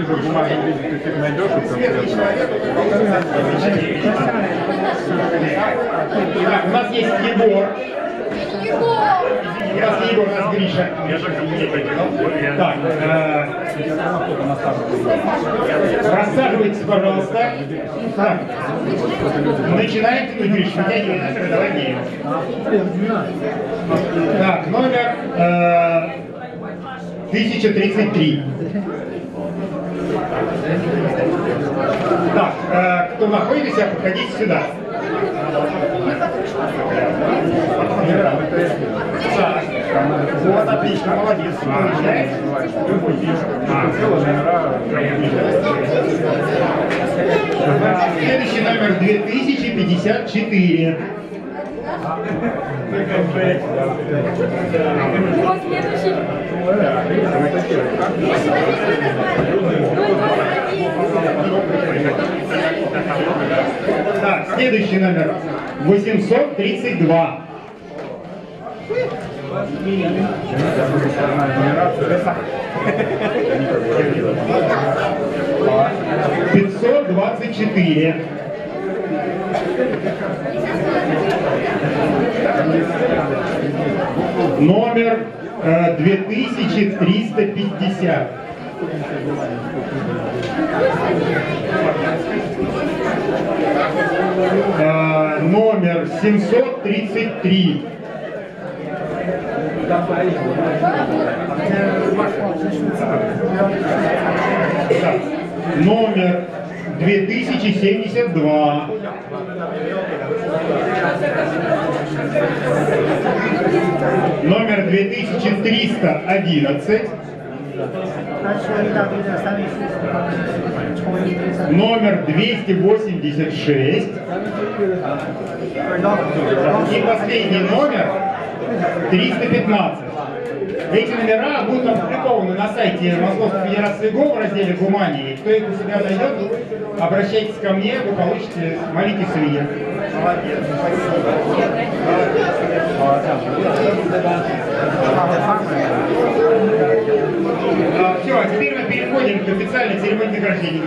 уже в бумажном виде ты их найдешь, у нас есть Егор. У нас Егор, у нас Гриша. Так, рассаживайтесь, пожалуйста. Так. Начинаем тянуть, Гриша, вытягивай нашего, давай геем. Так, номер 1033. Так, кто находится, подходите сюда. Вот, отлично, молодец. Следующий номер 2054. Так, следующий номер 832. «524». Номер 2350. Номер 733. Номер 2072. Номер 2311. Номер 286. И последний номер 315. Эти номера будут опубликованы на сайте Московской Федерации ГО в разделе «Гумании». Кто их у себя найдет, обращайтесь ко мне, вы получите, молитесь свинья. Молодец, спасибо. Все, а теперь мы переходим к официальной церемонии награждения.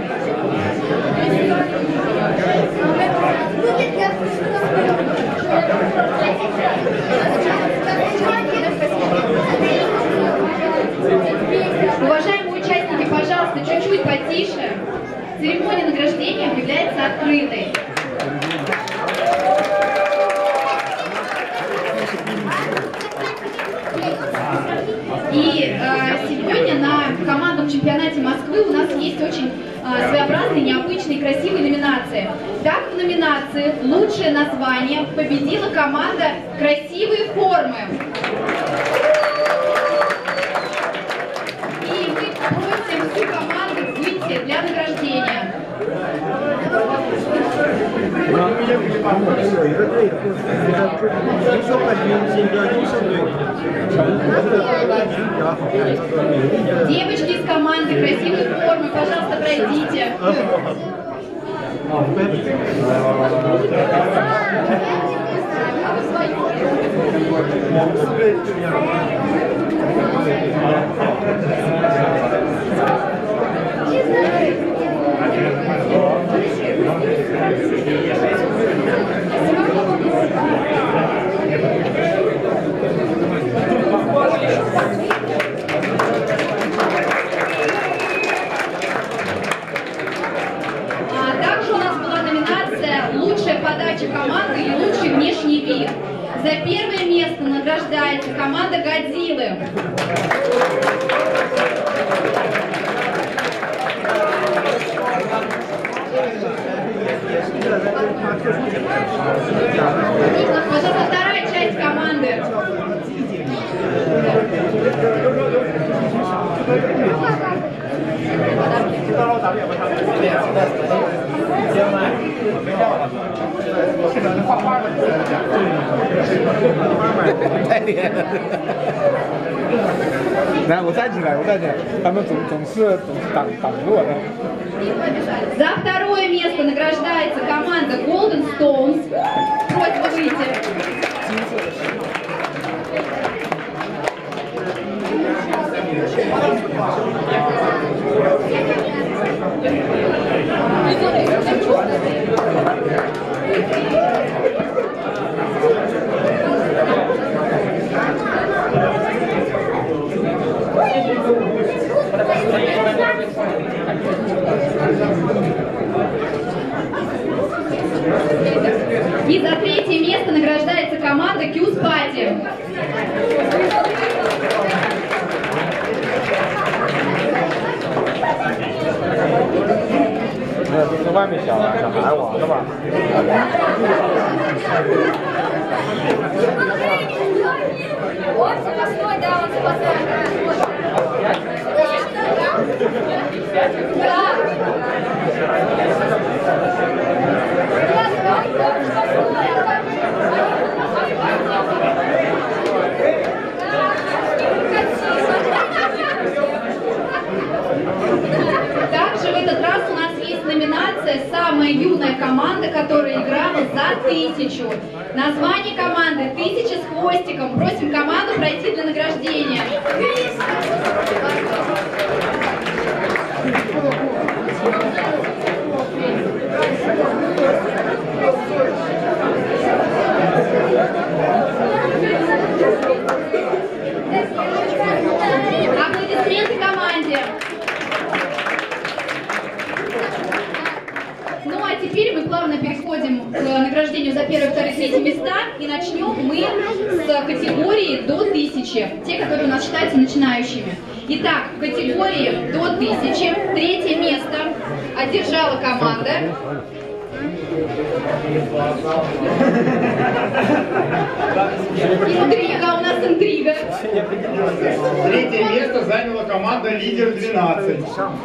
Уважаемые участники, пожалуйста, чуть-чуть потише. Церемония награждения является открытой. И сегодня на командном чемпионате Москвы у нас есть очень своеобразные, необычные, красивые номинации. Так, в номинации «Лучшее название» победила команда «Красивые формы». И мы просим всю команду выйти для награждения. Девочки из команды «Красивые формы», пожалуйста, пройдите. Также у нас была номинация «Лучшая подача команды» и «Лучший внешний вид». За первое место награждается команда «Годзиллы». Пожалуйста, вторая часть команды. 来，我站起来，他们总是挡住我的。 За второе место награждается команда Golden Stones. Просьба выйти. И за третье место награждается команда Кьюз Пати. Он запасной, да, он запасной. Также в этот раз у нас есть номинация «Самая юная команда, которая играла за 1000». Название команды «1000 с хвостиком». Просим команду пройти для награждения. Аплодисменты команде. Ну а теперь мы плавно переходим к награждению за первые, вторые, третьи места. И начнем мы с категории до 1000. Те, которые у нас считаются начинающими. Итак, в категории до 1000 третье место одержала команда. Интрига, у нас интрига. Третье место заняла команда «Лидер 12».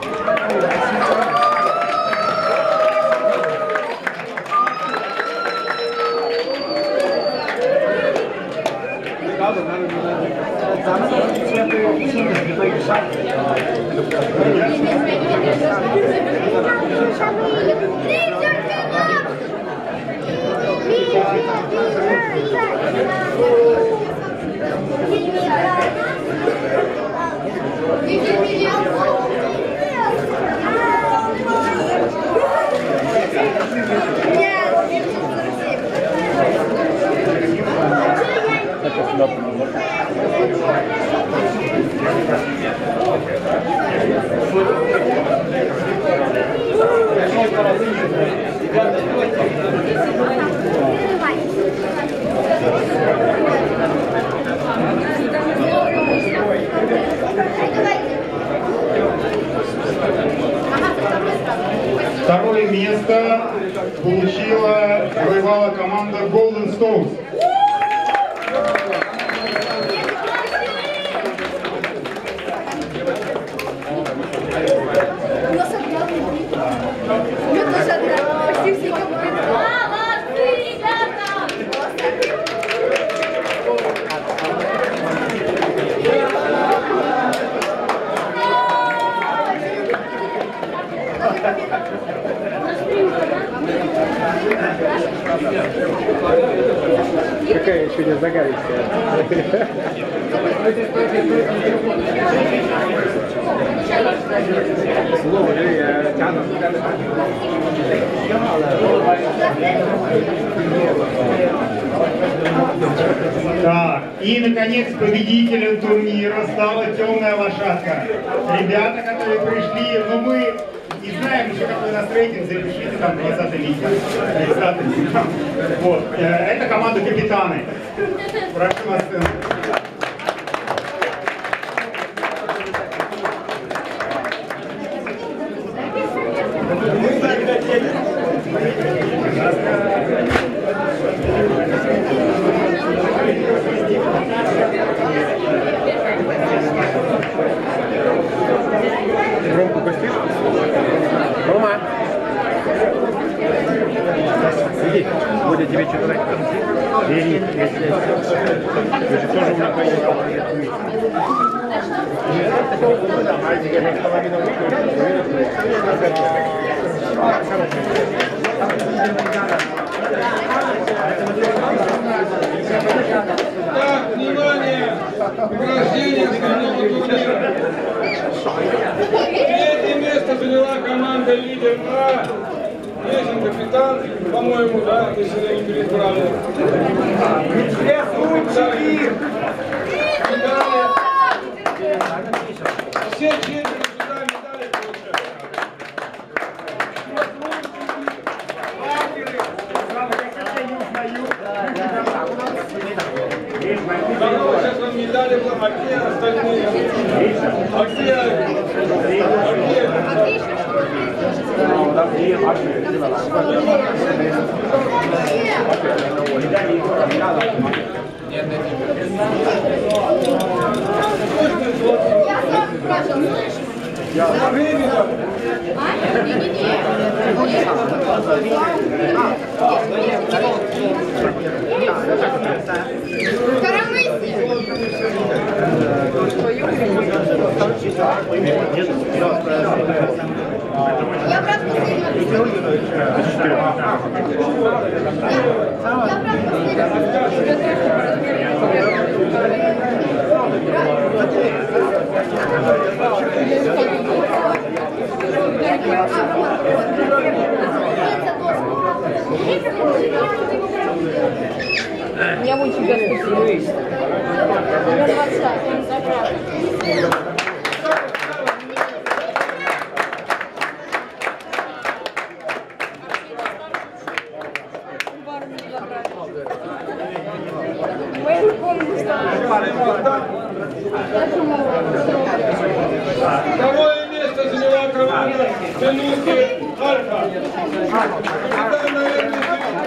Второе место завоевала команда Golden Stones. Какая еще не загадочная. Слово тянут. Так, и наконец победителем турнира стала темная лошадка. Ребята, которые пришли, но мы не знаем еще, какой у нас рейтинг, запишите там 20-й лидер. 30-й. Вот. Это команда «Капитаны». Прошу на сцену. Громко пустишь? Рома! Иди, будет тебе что-то дать. Бери, если... Вы же тоже у меня поедете. Так, внимание! Награждение основного турнира. Третье место заняла команда «Лидер А». Есть капитан, по-моему, да, если я не переправил. Все четверо сюда медали. Я брат Я вон тебя спустилась. Второе место заняла команда Тенуки Альфа. Это, наверное,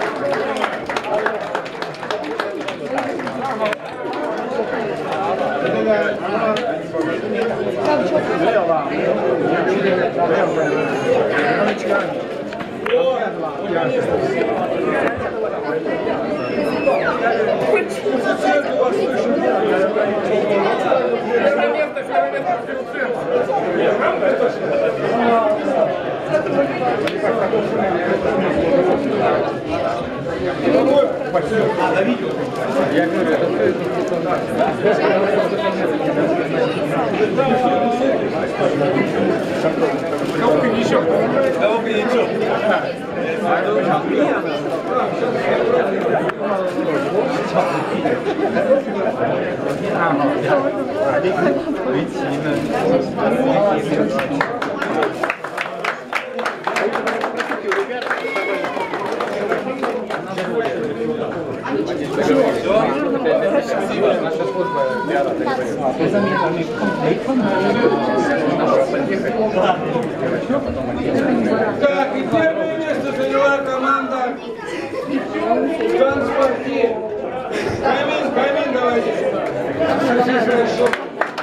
Так, и первое место заняла команда Транспорти. Камин, давайте сюда. Хорошо.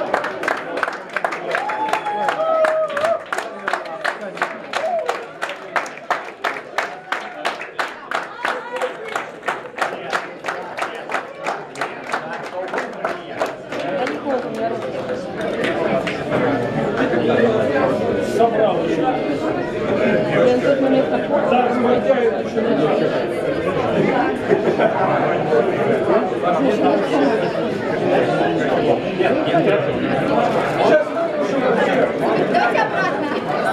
Давайте обратно.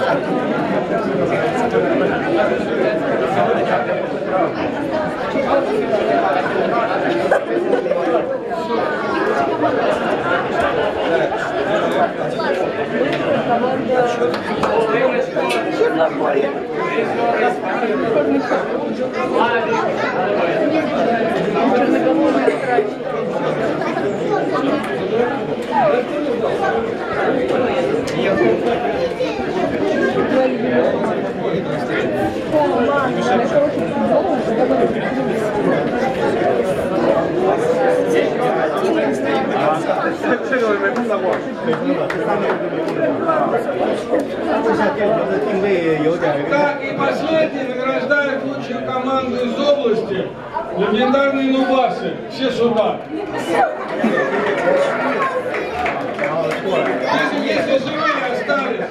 Так, и последний награждает лучшую команду из области. Легендарные нубасы. Все сюда. Если живые остались.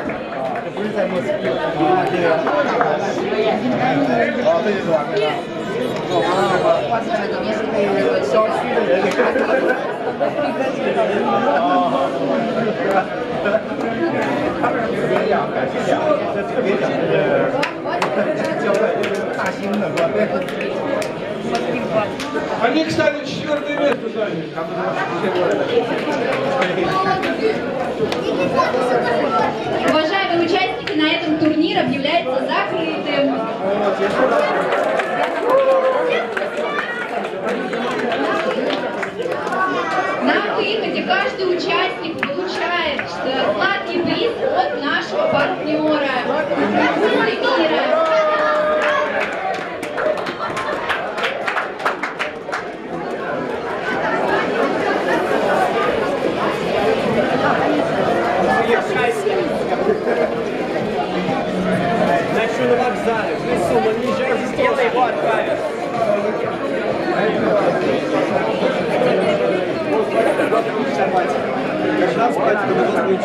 Они, кстати, 4-е место заняли. Уважаемые участники, на этом турнир объявляется закрытым. На выходе каждый участник получает сладкий приз от нашего партнера.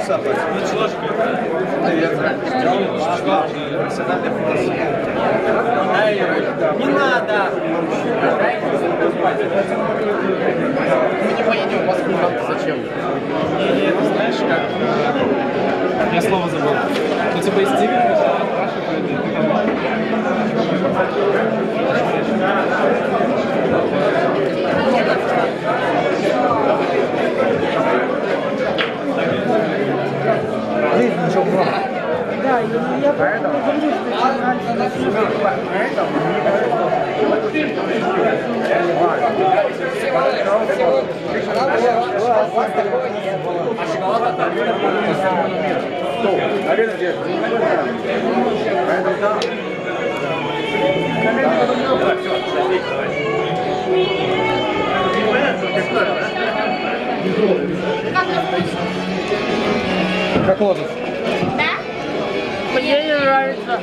Не надо! Мы не поедем в Москву, зачем? Не, ты знаешь, как... Я слово забыл. Ну, типа, из Стиви Да, я поэтому говорю, как лодочка. мне не нравится.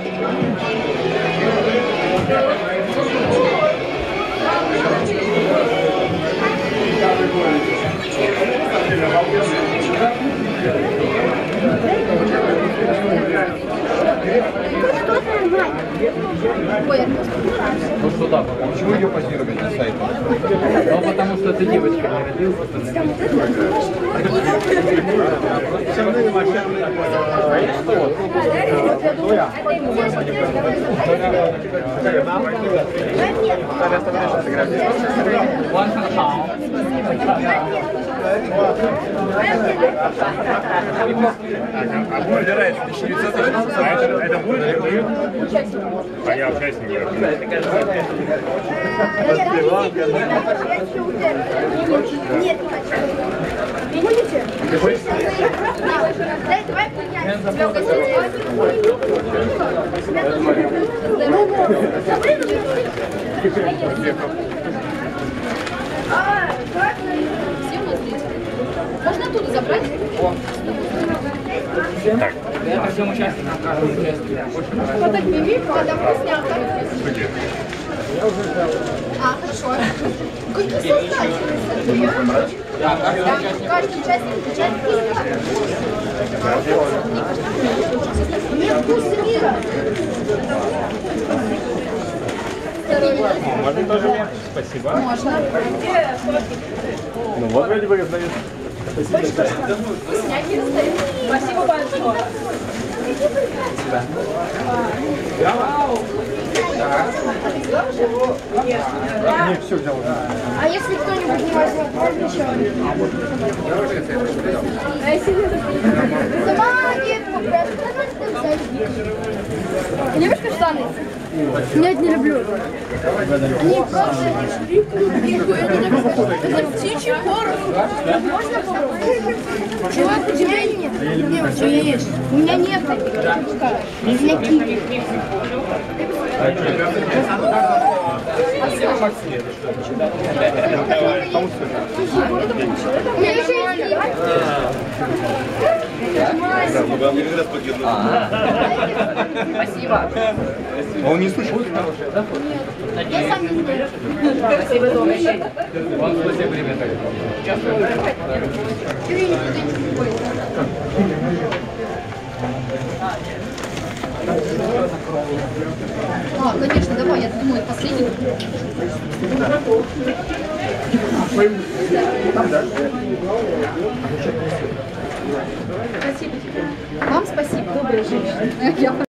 Ну что да, почему ее позировать на сайте? Ну потому что эта девочка не родилась. А выбирается 1900 это будет? А я участник. Нет, не будете? Ты хочешь? Давай Можно оттуда забрать? Так. Это всем участникам каждому участнику. Вот так бери, когда вкуснятка. А, хорошо. Какие создатели? Да, каждый Да, участник. каждый участник получает вкус. Мне вкус мира. Можно тоже мне? Спасибо. Можно. Ну вот вроде бы раздают. Вкусняки раздают. Спасибо большое. Не, все взял. А если кто-нибудь не возьмет, можно еще? Сама нет, любишь каштаны? Нет, не люблю. Они просто это птичий корм. Можно попробовать? Чувак, у тебя нет? Нет, у тебя есть. У меня нет. У меня киви. У меня еще есть. Спасибо. А он не слышал? Я сам не знаю. Спасибо за угощение. Вам спасибо, ребята. А, конечно, давай, я думаю, это последний. Спасибо тебе. Вам спасибо. Добрая женщина.